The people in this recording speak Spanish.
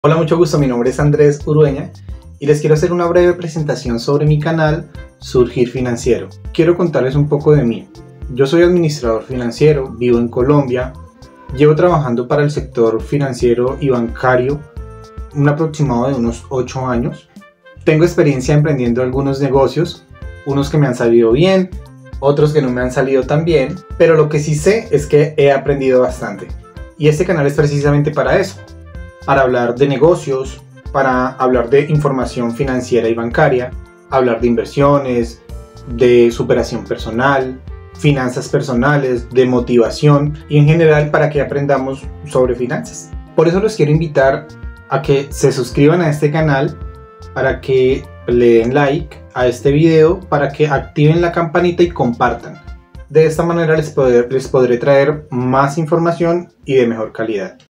Hola, mucho gusto, mi nombre es Andrés Urueña y les quiero hacer una breve presentación sobre mi canal Surgir Financiero. Quiero contarles un poco de mí. Yo soy administrador financiero, vivo en Colombia, llevo trabajando para el sector financiero y bancario un aproximado de unos 8 años. Tengo experiencia emprendiendo algunos negocios, unos que me han salido bien, otros que no me han salido tan bien, pero lo que sí sé es que he aprendido bastante. Y este canal es precisamente para eso. Para hablar de negocios, para hablar de información financiera y bancaria, hablar de inversiones, de superación personal, finanzas personales, de motivación y en general para que aprendamos sobre finanzas. Por eso los quiero invitar a que se suscriban a este canal, para que le den like a este video, para que activen la campanita y compartan. De esta manera les podré traer más información y de mejor calidad.